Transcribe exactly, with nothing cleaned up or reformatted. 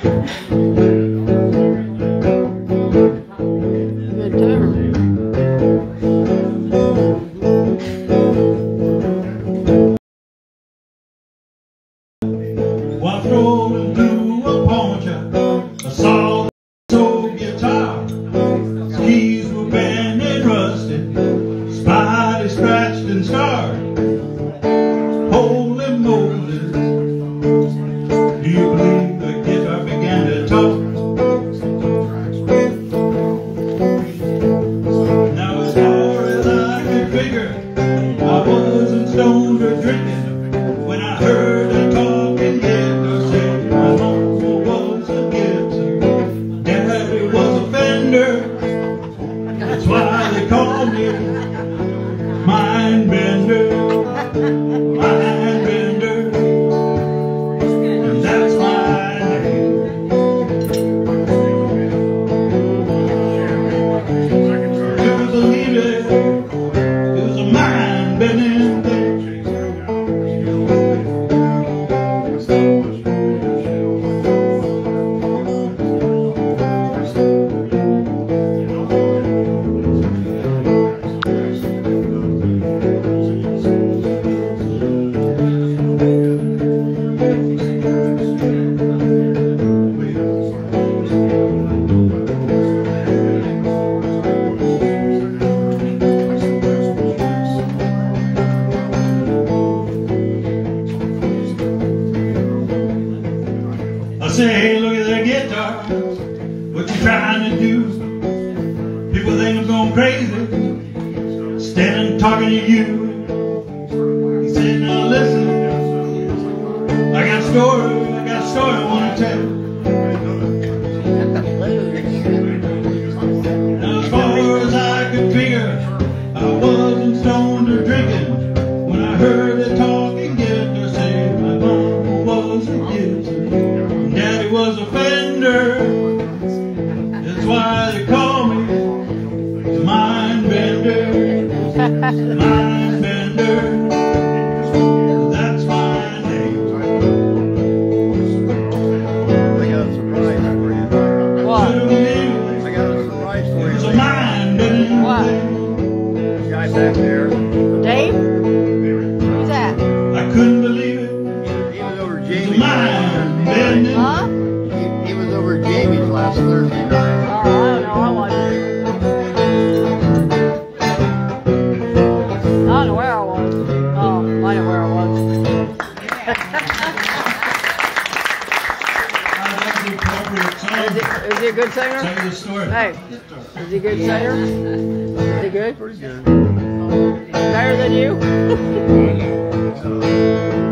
Mindbender, Mindbender, and that's my name. Couldn't believe it, it was a mind-bending thing. I say, hey, look at that guitar. What you trying to do? People think I'm going crazy, standing talking to you. He said, now listen, I got a story, I got a story I want to tell. Now as far as I could figure, I wasn't stoned or drinking when I heard the talking guitar say my mama was a gypsy. Daddy was a fender, that's why they call me Mindbender, Mindbender, that's my name. I got a surprise for you. What? I got a surprise for you. It's a mind-bending What? thing. The guy back there, Dave? Who's that? I couldn't believe it. he was over It's a Jamie's. mind-bending. Huh? He, he was over Jamie's last Thursday night. Oh, I don't know. I wasn't. I don't know where I was. Oh, I know where I was. That's the appropriate song. Is he, is he a good singer? Tell you the story. Hey, is he a good singer? Is he good? Pretty good. Better than you?